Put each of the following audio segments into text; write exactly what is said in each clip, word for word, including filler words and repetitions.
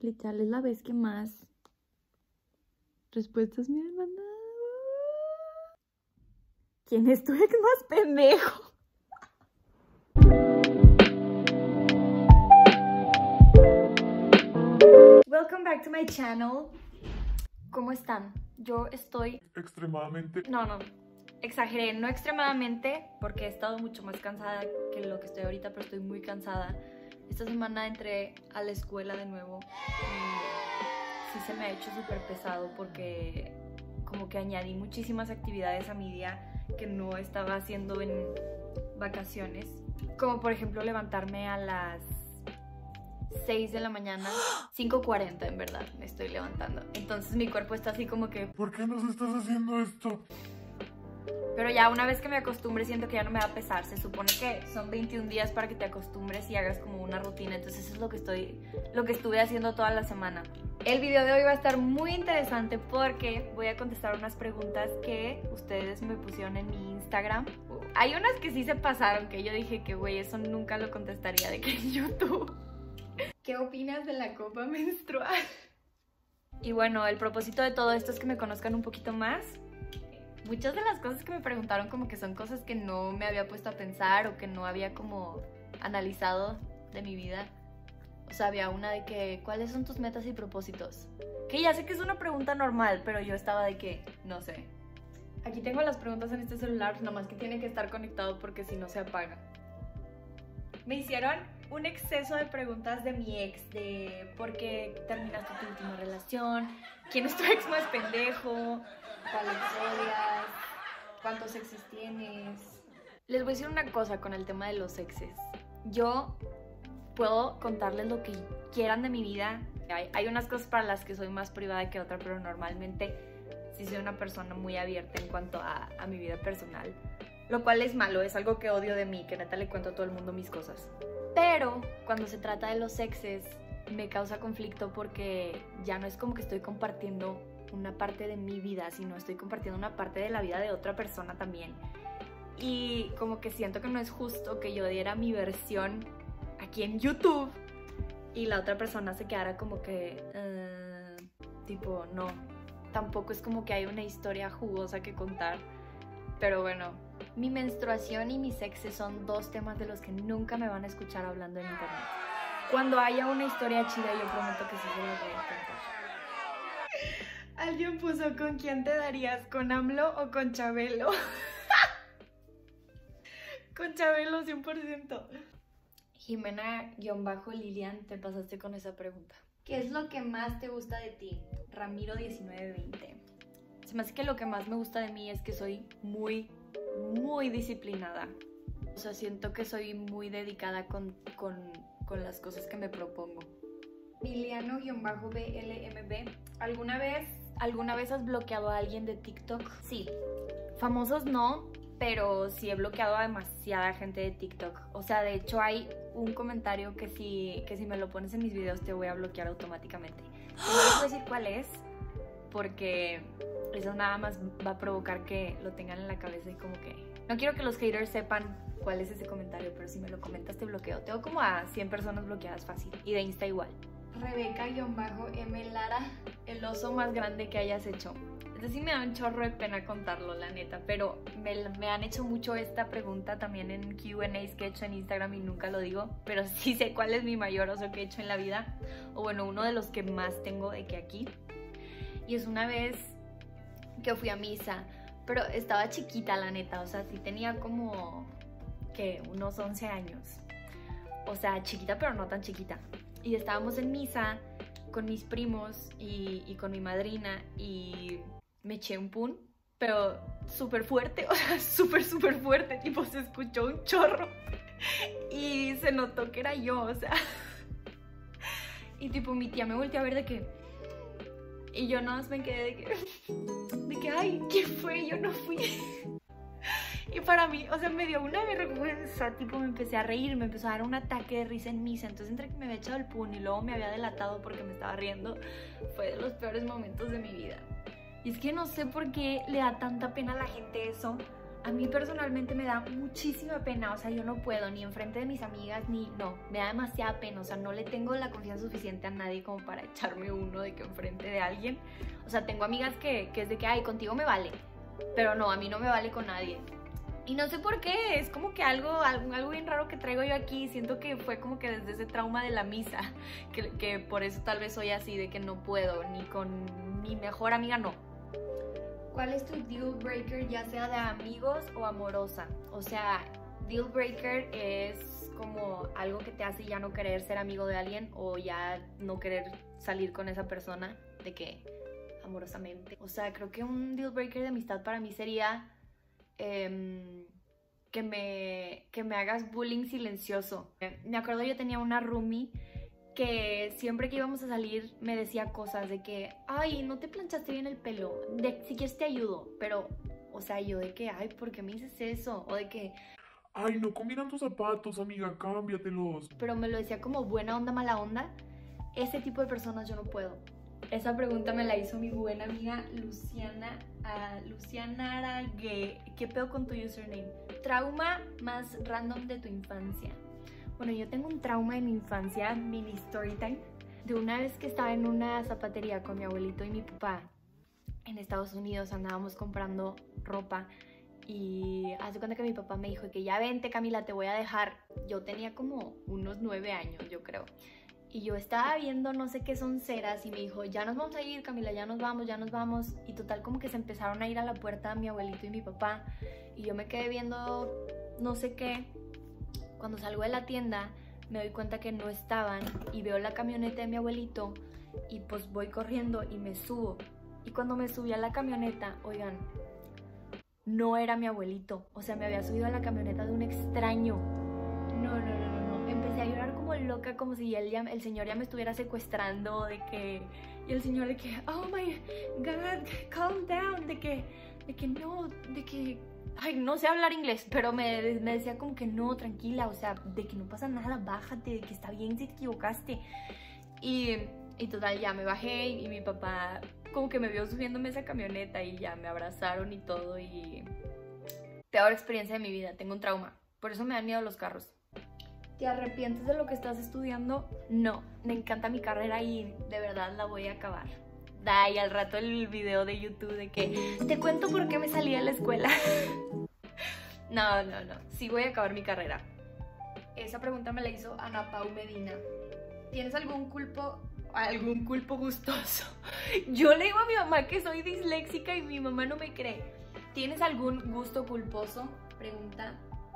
literal es la vez que más respuestas me han mandado. ¿Quién es tu ex más pendejo? Welcome back to my channel. ¿Cómo están? Yo estoy... Extremadamente... No, no. Exageré, no extremadamente, porque he estado mucho más cansada que lo que estoy ahorita, pero estoy muy cansada. Esta semana entré a la escuela de nuevo y sí se me ha hecho súper pesado porque como que añadí muchísimas actividades a mi día que no estaba haciendo en vacaciones. Como por ejemplo levantarme a las seis de la mañana, cinco cuarenta en verdad me estoy levantando. Entonces mi cuerpo está así como que... ¿Por qué nos estás haciendo esto? Pero ya una vez que me acostumbre siento que ya no me va a pesar. Se supone que son veintiún días para que te acostumbres y hagas como una rutina. Entonces eso es lo que estoy, lo que estuve haciendo toda la semana. El video de hoy va a estar muy interesante porque voy a contestar unas preguntas que ustedes me pusieron en mi Instagram. Hay unas que sí se pasaron, que yo dije que güey, eso nunca lo contestaría de que en YouTube. ¿Qué opinas de la copa menstrual? Y bueno, el propósito de todo esto es que me conozcan un poquito más. Muchas de las cosas que me preguntaron como que son cosas que no me había puesto a pensar o que no había como analizado de mi vida. O sea, había una de que, ¿cuáles son tus metas y propósitos? Que ya sé que es una pregunta normal, pero yo estaba de que, no sé. Aquí tengo las preguntas en este celular, nomás que tiene que estar conectado porque si no se apaga. Me hicieron un exceso de preguntas de mi ex, de por qué terminaste tu última relación, quién es tu ex más pendejo, cuáles odias, cuántos exes tienes. Les voy a decir una cosa con el tema de los exes. Yo puedo contarles lo que quieran de mi vida. Hay, hay unas cosas para las que soy más privada que otra, pero normalmente sí soy una persona muy abierta en cuanto a, a mi vida personal. Lo cual es malo, es algo que odio de mí, que neta le cuento a todo el mundo mis cosas. Pero cuando se trata de los exes, me causa conflicto porque ya no es como que estoy compartiendo una parte de mi vida, sino estoy compartiendo una parte de la vida de otra persona también. Y como que siento que no es justo que yo diera mi versión aquí en YouTube y la otra persona se quedara como que, uh, tipo, no. Tampoco es como que hay una historia jugosa que contar. Pero bueno, mi menstruación y mis exes son dos temas de los que nunca me van a escuchar hablando en internet. Cuando haya una historia chida, yo prometo que sí se las voy a contar. Alguien puso, ¿con quién te darías? ¿Con AMLO o con Chabelo? Con Chabelo cien por ciento. Jimena-Lilian, te pasaste con esa pregunta. ¿Qué es lo que más te gusta de ti? Ramiro diecinueve veinte. Se me hace que lo que más me gusta de mí es que soy muy, muy disciplinada. O sea, siento que soy muy dedicada con, con, con las cosas que me propongo. Miliano-B L M B. ¿Alguna vez, ¿Alguna vez has bloqueado a alguien de TikTok? Sí. Famosos no, pero sí he bloqueado a demasiada gente de TikTok. O sea, de hecho hay un comentario que si, que si me lo pones en mis videos te voy a bloquear automáticamente. No les voy a decir cuál es, porque eso nada más va a provocar que lo tengan en la cabeza y como que... No quiero que los haters sepan cuál es ese comentario, pero si me lo comentas te bloqueo. Tengo como a cien personas bloqueadas fácil. Y de Insta igual. Rebeca-M Lara, el oso más grande que hayas hecho. Este sí me da un chorro de pena contarlo, la neta, pero me, me han hecho mucho esta pregunta también en Q and A's que he hecho en Instagram y nunca lo digo, pero sí sé cuál es mi mayor oso que he hecho en la vida, o bueno, uno de los que más tengo de que aquí. Y es una vez que fui a misa, pero estaba chiquita la neta, o sea, sí tenía como, que unos once años. O sea, chiquita pero no tan chiquita. Y estábamos en misa con mis primos y, y con mi madrina y me eché un pun, pero súper fuerte, o sea, súper, súper fuerte, tipo se escuchó un chorro y se notó que era yo, o sea. Y tipo mi tía me volteó a ver de que... Y yo nada más me quedé de que... De que, ay, ¿qué fue? Yo no fui. Y para mí, o sea, me dio una vergüenza, tipo me empecé a reír, me empezó a dar un ataque de risa en misa. Entonces entre que me había echado el pun y luego me había delatado porque me estaba riendo, fue de los peores momentos de mi vida. Y es que no sé por qué le da tanta pena a la gente eso, A mí personalmente me da muchísima pena, o sea, yo no puedo ni enfrente de mis amigas, ni, no, me da demasiada pena, o sea, no le tengo la confianza suficiente a nadie como para echarme uno de que enfrente de alguien. O sea, tengo amigas que, que es de que, ay, contigo me vale, pero no, a mí no me vale con nadie. Y no sé por qué, es como que algo, algo, algo bien raro que traigo yo aquí. Siento que fue como que desde ese trauma de la misa, que, que por eso tal vez soy así, de que no puedo, ni con mi mejor amiga no. ¿Cuál es tu deal breaker, ya sea de amigos o amorosa? O sea, deal breaker es como algo que te hace ya no querer ser amigo de alguien o ya no querer salir con esa persona, de que amorosamente. O sea, creo que un deal breaker de amistad para mí sería eh, que, me, que me hagas bullying silencioso. Me acuerdo, yo tenía una roomie que siempre que íbamos a salir me decía cosas de que, ay, no te planchaste bien el pelo, de, si quieres te ayudo, pero, o sea, yo de que, ay, ¿por qué me dices eso? O de que, Ay, no combinan tus zapatos, amiga, cámbiatelos. pero me lo decía como buena onda, mala onda. Ese tipo de personas yo no puedo. Esa pregunta me la hizo mi buena amiga Luciana, uh, Luciana Arague. ¿Qué pedo con tu username? Trauma más random de tu infancia. Bueno, yo tengo un trauma de mi infancia, mini story time, de una vez que estaba en una zapatería con mi abuelito y mi papá en Estados Unidos. Andábamos comprando ropa y hace cuenta que mi papá me dijo que ya vente, Camila, te voy a dejar. Yo tenía como unos nueve años, yo creo, y yo estaba viendo no sé qué son ceras y me dijo, ya nos vamos a ir, Camila, ya nos vamos, ya nos vamos. Y total, como que se empezaron a ir a la puerta mi abuelito y mi papá y yo me quedé viendo no sé qué. Cuando salgo de la tienda me doy cuenta que no estaban y veo la camioneta de mi abuelito y pues voy corriendo y me subo. Y cuando me subí a la camioneta, oigan, no era mi abuelito, o sea, me había subido a la camioneta de un extraño. No, no, no, no, no. Empecé a llorar como loca, como si él ya, el señor ya me estuviera secuestrando, de que... Y el señor de que, oh my God, calm down, de que, de que no, de que... Ay, no sé hablar inglés, pero me, me decía como que no, tranquila, o sea, de que no pasa nada, bájate, de que está bien si te equivocaste. Y, y total, ya me bajé y mi papá como que me vio subiéndome esa camioneta y ya me abrazaron y todo. Y peor experiencia de mi vida, tengo un trauma, por eso me dan miedo los carros. ¿Te arrepientes de lo que estás estudiando? No, me encanta mi carrera y de verdad la voy a acabar. Da, y al rato el video de YouTube de que te cuento por qué me salí de la escuela. No, no, no, sí voy a acabar mi carrera. Esa pregunta me la hizo Ana Pau Medina. ¿Tienes algún culpo, algún culpo gustoso? Yo le digo a mi mamá que soy disléxica y mi mamá no me cree. ¿Tienes algún gusto culposo? Pregunta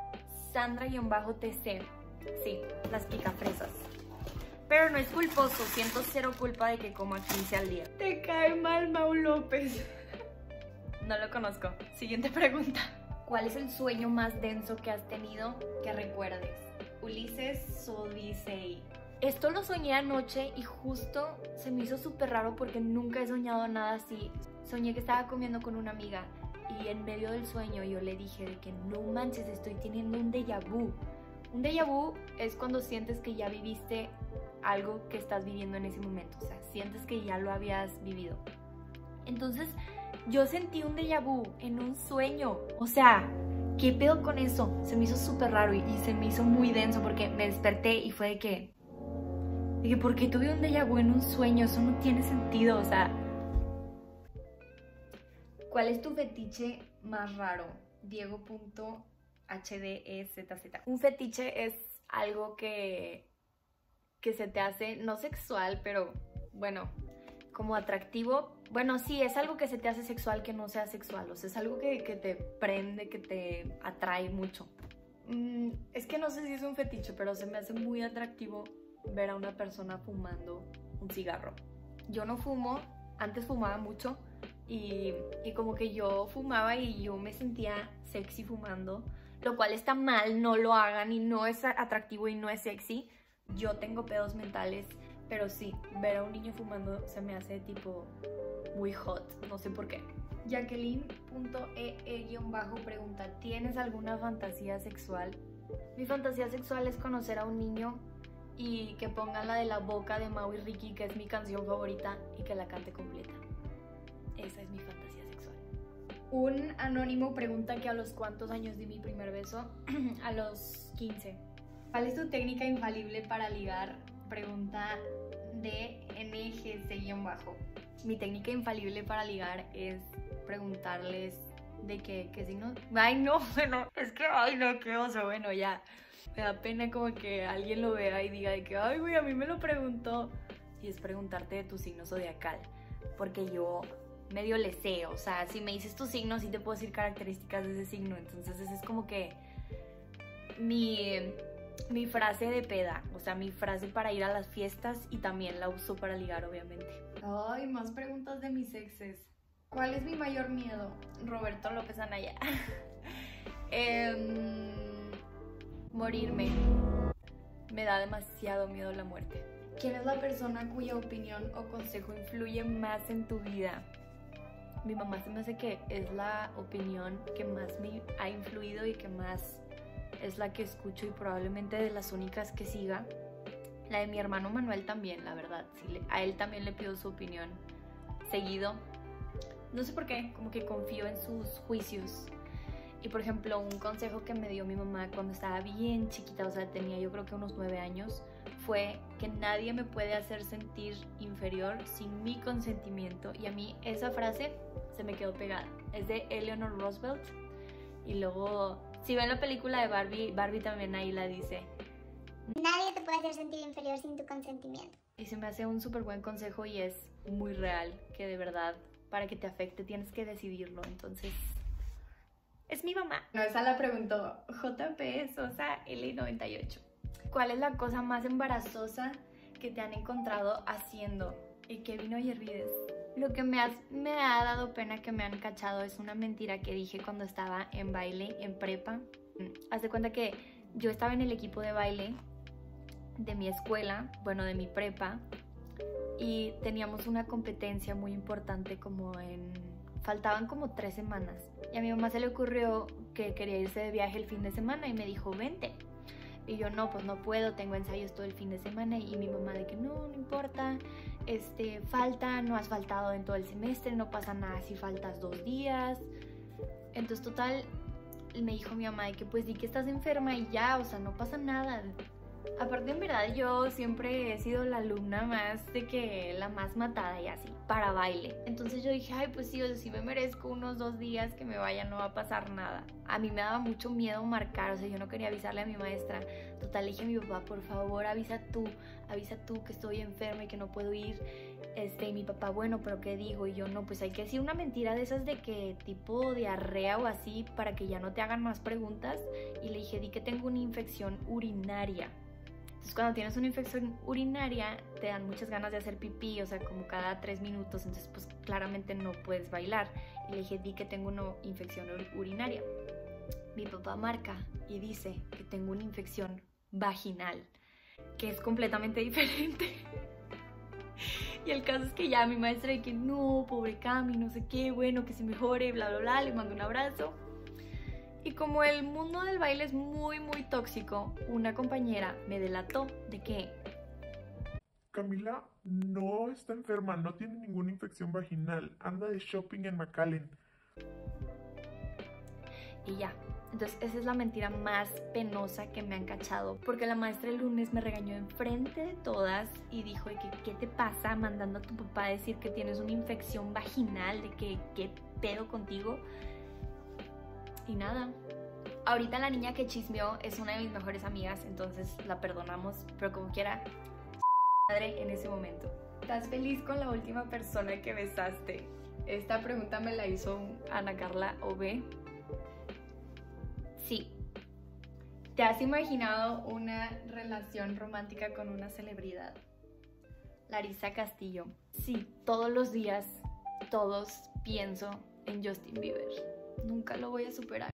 Sandra-T C. Sí, las picafresas. Pero no es culposo, siento cero culpa de que coma quince al día. Te cae mal Mau López. No lo conozco. Siguiente pregunta. ¿Cuál es el sueño más denso que has tenido que recuerdes? Ulises Sodisei. Esto lo soñé anoche y justo se me hizo súper raro porque nunca he soñado nada así. Soñé que estaba comiendo con una amiga y en medio del sueño yo le dije de que no manches, estoy teniendo un déjà vu. Un déjà vu es cuando sientes que ya viviste algo que estás viviendo en ese momento, o sea, sientes que ya lo habías vivido. Entonces yo sentí un déjà vu en un sueño, o sea, ¿qué pedo con eso? Se me hizo súper raro y, y se me hizo muy denso porque me desperté y fue de que, de que ¿por qué tuve un déjà vu en un sueño? Eso no tiene sentido, o sea. ¿Cuál es tu fetiche más raro? Diego.H D E Z Z. Un fetiche es algo que que se te hace, no sexual, pero bueno, como atractivo. Bueno, sí, es algo que se te hace sexual que no sea sexual, o sea, es algo que, que te prende, que te atrae mucho. Mm, es que no sé si es un fetiche, pero se me hace muy atractivo ver a una persona fumando un cigarro. Yo no fumo, antes fumaba mucho y, y como que yo fumaba y yo me sentía sexy fumando, lo cual está mal, no lo hagan y no es atractivo y no es sexy. Yo tengo pedos mentales, pero sí, ver a un niño fumando se me hace tipo muy hot, no sé por qué. Jacqueline.ee- pregunta, ¿tienes alguna fantasía sexual? Mi fantasía sexual es conocer a un niño y que pongan la de La Boca de Mau y Ricky, que es mi canción favorita, y que la cante completa. Esa es mi fantasía sexual. Un anónimo pregunta que a los cuántos años di mi primer beso. A los quince. ¿Cuál es tu técnica infalible para ligar? Pregunta de N G C-bajo. Mi técnica infalible para ligar es preguntarles de qué, qué signo. Ay, no, bueno, es que, ay, no, qué oso. Bueno, ya. Me da pena como que alguien lo vea y diga de que, ay, güey, a mí me lo preguntó. Y es preguntarte de tu signo zodiacal. Porque yo medio le sé, o sea, si me dices tu signo, sí te puedo decir características de ese signo. Entonces, esa es como que mi, mi frase de peda. O sea, mi frase para ir a las fiestas y también la uso para ligar, obviamente. Ay, más preguntas de mis exes. ¿Cuál es mi mayor miedo? Roberto López Anaya. eh, morirme. Me da demasiado miedo la muerte. ¿Quién es la persona cuya opinión o consejo influye más en tu vida? Mi mamá se me hace que es la opinión que más me ha influido y que más es la que escucho y probablemente de las únicas que siga. La de mi hermano Manuel también, la verdad. Sí, le, a él también le pido su opinión seguido. No sé por qué, como que confío en sus juicios. Y por ejemplo, un consejo que me dio mi mamá cuando estaba bien chiquita, o sea, tenía yo creo que unos nueve años, fue que nadie me puede hacer sentir inferior sin mi consentimiento. Y a mí esa frase se me quedó pegada. Es de Eleanor Roosevelt. Y luego, si ven la película de Barbie, Barbie también ahí la dice. Nadie te puede hacer sentir inferior sin tu consentimiento. Y se me hace un súper buen consejo y es muy real, que de verdad, para que te afecte tienes que decidirlo. Entonces, es mi mamá. No, esa la preguntó J P Sosa L noventa y ocho. ¿Cuál es la cosa más embarazosa que te han encontrado haciendo? Y que vino Yervides. Lo que me, has, me ha dado pena que me han cachado es una mentira que dije cuando estaba en baile, en prepa. Haz de cuenta que yo estaba en el equipo de baile de mi escuela, bueno, de mi prepa, y teníamos una competencia muy importante como en... faltaban como tres semanas. Y a mi mamá se le ocurrió que quería irse de viaje el fin de semana y me dijo, vente. Y yo, no, pues no puedo, tengo ensayos todo el fin de semana. Y mi mamá de que no, no importa, este, falta, no has faltado en todo el semestre, no pasa nada si faltas dos días. Entonces, total, me dijo mi mamá de que pues di que estás enferma y ya, o sea, no pasa nada. Aparte, en verdad, yo siempre he sido la alumna más de que la más matada y así, para baile. Entonces yo dije, ay, pues sí, o sea, sí me merezco unos dos días que me vaya, no va a pasar nada. A mí me daba mucho miedo marcar, o sea, yo no quería avisarle a mi maestra. Total, le dije a mi papá, por favor, avisa tú, avisa tú que estoy enferma y que no puedo ir. Este, y mi papá, bueno, pero ¿qué digo? Y yo, no, pues hay que decir una mentira de esas de que tipo diarrea o así, para que ya no te hagan más preguntas. Y le dije, di que tengo una infección urinaria. Entonces, cuando tienes una infección urinaria, te dan muchas ganas de hacer pipí, o sea, como cada tres minutos, entonces pues claramente no puedes bailar. Y le dije, di que tengo una infección urinaria. Mi papá marca y dice que tengo una infección vaginal, que es completamente diferente. Y el caso es que ya mi maestra de que no, pobre Cami, no sé qué, bueno, que se mejore, bla, bla, bla, le mando un abrazo. Y como el mundo del baile es muy, muy tóxico, una compañera me delató de que... Camila no está enferma, no tiene ninguna infección vaginal, anda de shopping en McAllen. Y ya. Entonces esa es la mentira más penosa que me han cachado, porque la maestra el lunes me regañó enfrente de todas y dijo de que ¿qué te pasa mandando a tu papá a decir que tienes una infección vaginal? De que ¿qué pedo contigo? Y nada, ahorita la niña que chismeó es una de mis mejores amigas, entonces la perdonamos, pero como quiera, madre en ese momento. ¿Estás feliz con la última persona que besaste? Esta pregunta me la hizo Ana Carla O B. Sí. ¿Te has imaginado una relación romántica con una celebridad? Larisa Castillo. Sí, todos los días, todos pienso en Justin Bieber. Nunca lo voy a superar.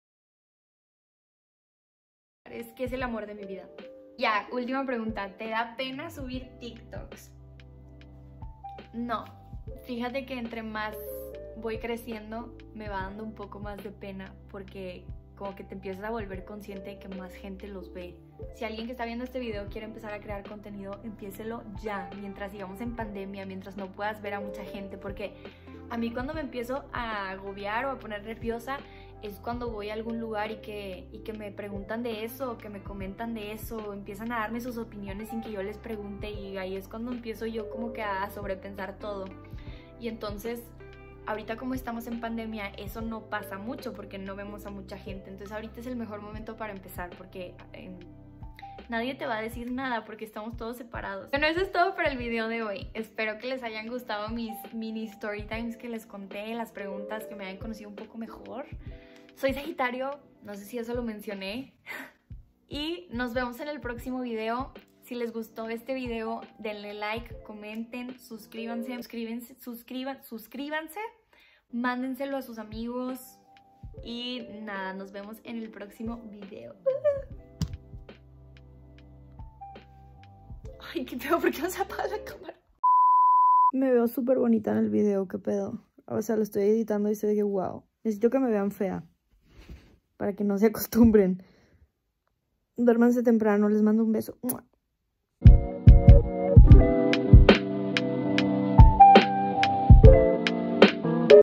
Es que es el amor de mi vida. Ya, última pregunta. ¿Te da pena subir TikToks? No. Fíjate que entre más voy creciendo, me va dando un poco más de pena porque como que te empiezas a volver consciente de que más gente los ve. Si alguien que está viendo este video quiere empezar a crear contenido, empiécelo ya, mientras sigamos en pandemia, mientras no puedas ver a mucha gente, porque A mí cuando me empiezo a agobiar o a poner nerviosa es cuando voy a algún lugar y que, y que me preguntan de eso, o que me comentan de eso, o empiezan a darme sus opiniones sin que yo les pregunte, y ahí es cuando empiezo yo como que a sobrepensar todo. Y entonces, ahorita como estamos en pandemia, eso no pasa mucho porque no vemos a mucha gente. Entonces ahorita es el mejor momento para empezar porque eh, nadie te va a decir nada porque estamos todos separados. Bueno, eso es todo para el video de hoy. Espero que les hayan gustado mis mini story times que les conté, las preguntas, que me hayan conocido un poco mejor. Soy Sagitario, no sé si eso lo mencioné. Y nos vemos en el próximo video. Si les gustó este video, denle like, comenten, suscríbanse, suscríbanse, suscriban, suscríbanse, mándenselo a sus amigos. Y nada, nos vemos en el próximo video. Ay, qué pedo, ¿por qué no se apaga la cámara? Me veo súper bonita en el video, qué pedo. O sea, lo estoy editando y se ve que wow. Necesito que me vean fea, para que no se acostumbren. Duérmanse temprano, les mando un beso.